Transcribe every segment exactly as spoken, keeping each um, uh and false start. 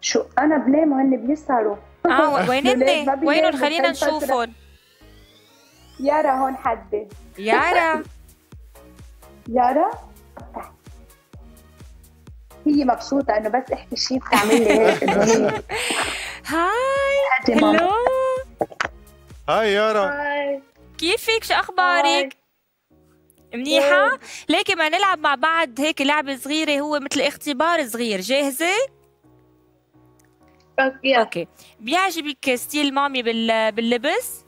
شو انا بلام هن بيسهروا. اه وينن؟ وينهم؟ خلينا نشوفهم. يارا هون حدي. يارا يارا هي مبسوطة انه بس احكي شيء بتعمل لي هيك. هاي هلو. هاي يارا. هاي كيفك؟ شو اخبارك؟ منيحة؟ ليكي ما نلعب مع بعض هيك لعبة صغيرة، هو مثل اختبار صغير. جاهزة؟ اوكي. اوكي. بيعجبك ستيل مامي بال... باللبس؟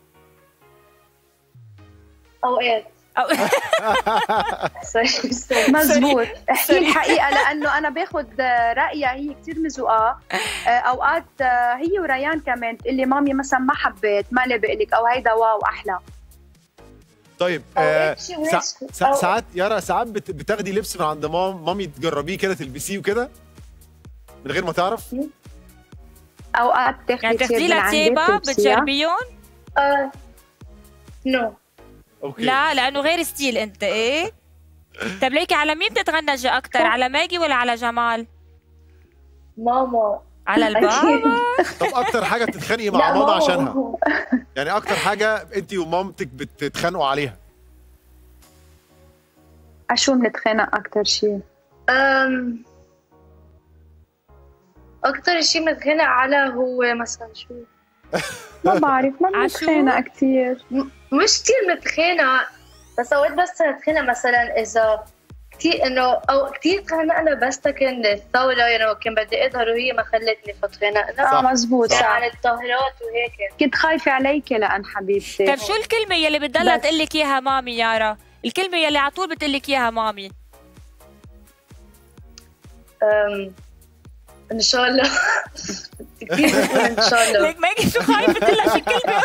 اوقات. أو... مزبوط. احكي الحقيقة لأنه أنا باخد رأيها، هي كتير مزوقة. أوقات هي وريان كمان تقول لي مامي مثلا ما حبيت، ما لبق لك، أو هيدا واو أحلى. طيب آه سا... سا... ساعات يارا ساعات بت... بتاخدي لبس من عند مام مامي تجربيه كده تلبسيه وكده من غير ما تعرف؟ أوقات تاخدي يعني تاخدي لها تيبة بتجربيهم؟ اه نو. اوكي. لا لأنه غير ستيل أنت. إيه؟ طب ليكي على مين بتتغنجي أكثر؟ على ماجي ولا على جمال؟ ماما. على البابا؟ طب أكتر حاجة بتتخانقي مع ماما عشانها؟ يعني أكتر حاجة أنت ومامتك بتتخانقوا عليها؟ عشو بنتخانق أكتر شيء؟ أم أكتر شيء بنتخانق على هو مثلا شو؟ ما بعرف، ما بنتخانق كثير. مش كثير بنتخانق، بس اوقات بس نتخانق مثلا اذا كثير انه او كثير تخانقنا بس تكن الطاوله، يعني كان بدي اظهر وهي ما خلتني فتخانقنا. اه مزبوط صح. عن الطاهرات وهيك كنت خايفه عليك لان حبيبتي. طيب شو الكلمه يلي بتضلها تقول لك اياها مامي يارا؟ الكلمه يلي على طول بتقول لك اياها مامي؟ امم ان شاء الله. كثير بتقول ان شاء الله. ليك ماجي شو خايفه تقول لها شي كلمه؟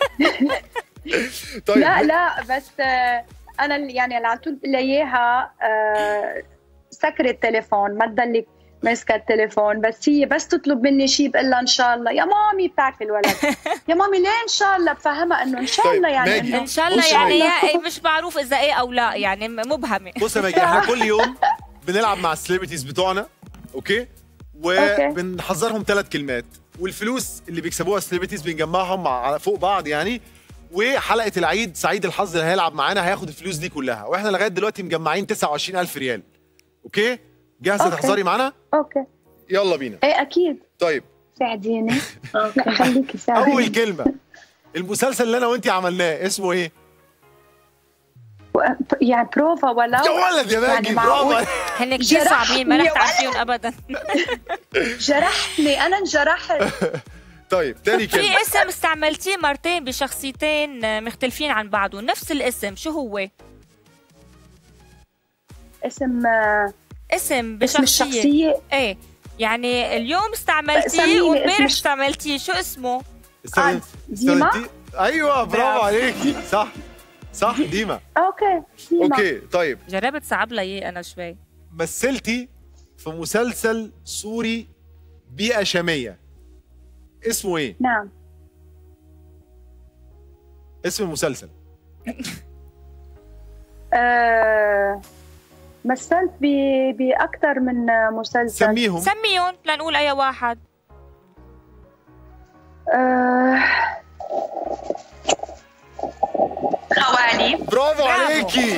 طيب لا لا بس انا يعني اللي على طول بقول لها اياها سكري التليفون، ما تضلك ماسكه التليفون. بس هي بس تطلب مني شيء بقول لها ان شاء الله. يا مامي بتعرفي الولد يا مامي ليه ان شاء الله؟ بفهمها انه ان شاء الله يعني انه ان شاء الله يعني يا مش معروف اذا ايه او لا، يعني مبهمه. بص يا ماجي احنا كل يوم بنلعب مع السليبرتيز بتوعنا اوكي، وبنحذرهم ثلاث كلمات، والفلوس اللي بيكسبوها السليبرتيز بنجمعهم مع فوق بعض يعني. وحلقه العيد سعيد الحظ اللي هيلعب معانا هياخد الفلوس دي كلها، واحنا لغايه دلوقتي مجمعين تسعة وعشرين ألف ريال. اوكي جاهزه تحضري معانا؟ اوكي يلا بينا. ايه اكيد. طيب ساعديني. لا خليكي ساعديني. اول كلمه، المسلسل اللي انا وانتي عملناه اسمه ايه؟ يعني بروفا ولا يا ولد يا ماجي برافو. هن كثير صعبين ما رح تعرفيهم ابدا. جرحتني انا انجرحت. طيب تاني كلمه. في اسم استعملتيه مرتين بشخصيتين مختلفين عن بعض ونفس الاسم، شو هو؟ اسم اسم بشخصيه. اسم الشخصيه ايه يعني اليوم استعملتيه وامبارح استعملتيه، شو اسمه؟ استخدمتي ديما. ايوه برافو عليكي صح صح ديما. اوكي ديما. اوكي طيب جربت صعب لي ايه انا شوي. مثلتي في مسلسل سوري بيئة شامية، اسمه ايه؟ نعم. اسم المسلسل. أه... مثلت بأكثر من مسلسل. سميهم سميهم لنقول اي واحد. أه... خوالي. برافو عليكي